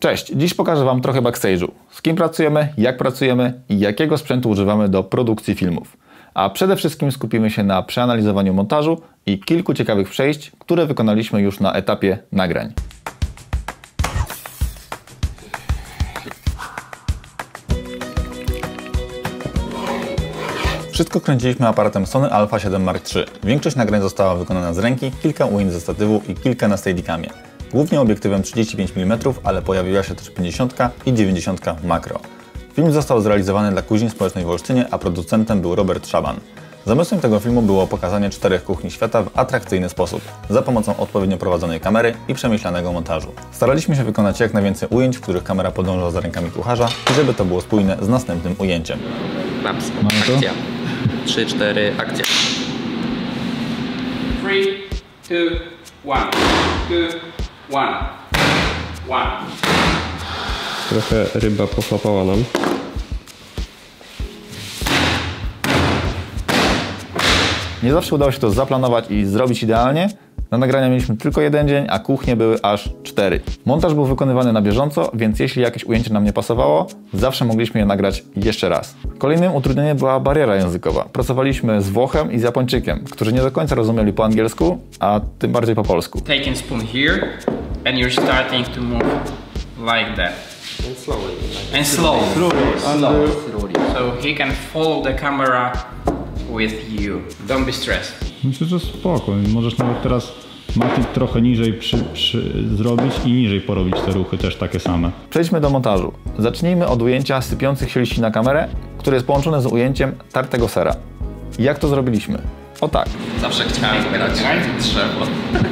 Cześć, dziś pokażę Wam trochę backstage'u. Z kim pracujemy, jak pracujemy i jakiego sprzętu używamy do produkcji filmów. A przede wszystkim skupimy się na przeanalizowaniu montażu i kilku ciekawych przejść, które wykonaliśmy już na etapie nagrań. Wszystko kręciliśmy aparatem Sony Alpha 7 Mark III. Większość nagrań została wykonana z ręki, kilka ujęć ze statywu i kilka na Steadicamie. Głównie obiektywem 35 mm, ale pojawiła się też 50 i 90 makro. Film został zrealizowany dla kuźni społecznej w Olsztynie, a producentem był Robert Szaban. Zamysłem tego filmu było pokazanie 4 kuchni świata w atrakcyjny sposób, za pomocą odpowiednio prowadzonej kamery i przemyślanego montażu. Staraliśmy się wykonać jak najwięcej ujęć, w których kamera podąża za rękami kucharza i żeby to było spójne z następnym ujęciem. Laps. Akcja. 3, 4, akcja. 3, 2, 1. 2, 1. 1. Trochę ryba pochlapała nam. Nie zawsze udało się to zaplanować i zrobić idealnie. Na nagrania mieliśmy tylko jeden dzień, a kuchnie były aż 4. Montaż był wykonywany na bieżąco, więc jeśli jakieś ujęcie nam nie pasowało, zawsze mogliśmy je nagrać jeszcze raz. Kolejnym utrudnieniem była bariera językowa. Pracowaliśmy z Włochem i z Japończykiem, którzy nie do końca rozumieli po angielsku, a tym bardziej po polsku. Taking spoon here and you're starting to move like that. And slowly. And slow. Slowly. So he can follow the camera with you. Don't be stressed. Myślę, że spoko. Możesz nawet teraz matic trochę niżej zrobić i niżej porobić te ruchy też takie same. Przejdźmy do montażu. Zacznijmy od ujęcia sypiących się liści na kamerę, które jest połączone z ujęciem tartego sera. Jak to zrobiliśmy? O tak. Zawsze chciałem grać drzewo.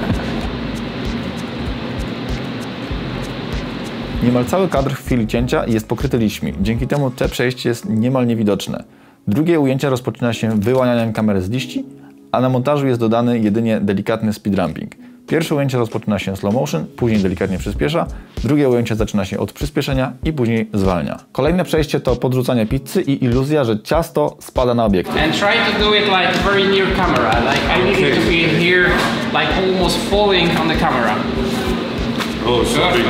Niemal cały kadr w chwili cięcia jest pokryty liśćmi, dzięki temu te przejście jest niemal niewidoczne. Drugie ujęcie rozpoczyna się wyłanianiem kamery z liści, a na montażu jest dodany jedynie delikatny speedrumping. Pierwsze ujęcie rozpoczyna się slow motion, później delikatnie przyspiesza, drugie ujęcie zaczyna się od przyspieszenia i później zwalnia. Kolejne przejście to podrzucanie pizzy i iluzja, że ciasto spada na obiektyw. And try to do it like very near camera. Like I need it to be here, like almost falling on the camera. Oh, sorry.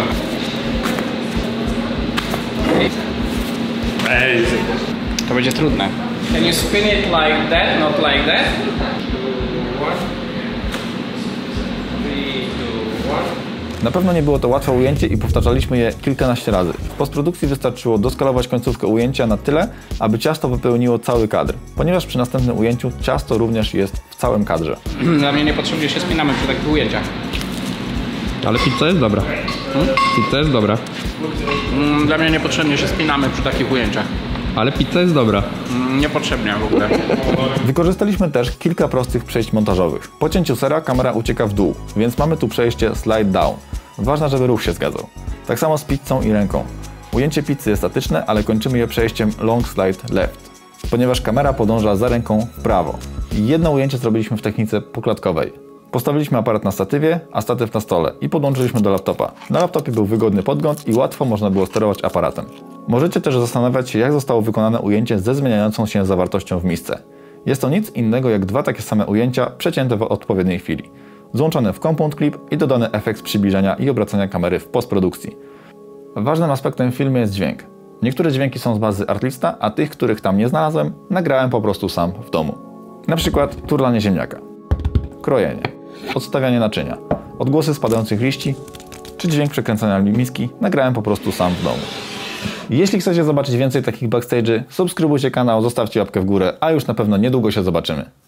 To będzie trudne. Can you spin it like that, not like that? 1, 3, 2, 1. Na pewno nie było to łatwe ujęcie i powtarzaliśmy je kilkanaście razy. W postprodukcji wystarczyło doskalować końcówkę ujęcia na tyle, aby ciasto wypełniło cały kadr, ponieważ przy następnym ujęciu ciasto również jest w całym kadrze. Dla mnie niepotrzebnie się spinamy przy takich ujęciach. Ale pizza jest dobra. Pizza jest dobra. Dla mnie niepotrzebnie się spinamy przy takich ujęciach. Ale pizza jest dobra. Niepotrzebnie w ogóle. Wykorzystaliśmy też kilka prostych przejść montażowych. Po cięciu sera kamera ucieka w dół, więc mamy tu przejście slide down. Ważne, żeby ruch się zgadzał. Tak samo z pizzą i ręką. Ujęcie pizzy jest statyczne, ale kończymy je przejściem long slide left, ponieważ kamera podąża za ręką w prawo. Jedno ujęcie zrobiliśmy w technice poklatkowej. Postawiliśmy aparat na statywie, a statyw na stole i podłączyliśmy do laptopa. Na laptopie był wygodny podgląd i łatwo można było sterować aparatem. Możecie też zastanawiać się, jak zostało wykonane ujęcie ze zmieniającą się zawartością w misce. Jest to nic innego jak dwa takie same ujęcia przecięte w odpowiedniej chwili. Złączone w compound clip i dodany efekt przybliżenia i obracania kamery w postprodukcji. Ważnym aspektem w filmie jest dźwięk. Niektóre dźwięki są z bazy Artlista, a tych, których tam nie znalazłem, nagrałem po prostu sam w domu. Na przykład turlanie ziemniaka, krojenie, odstawianie naczynia, odgłosy spadających liści, czy dźwięk przekręcania miski nagrałem po prostu sam w domu. Jeśli chcecie zobaczyć więcej takich backstage'y, subskrybujcie kanał, zostawcie łapkę w górę, a już na pewno niedługo się zobaczymy.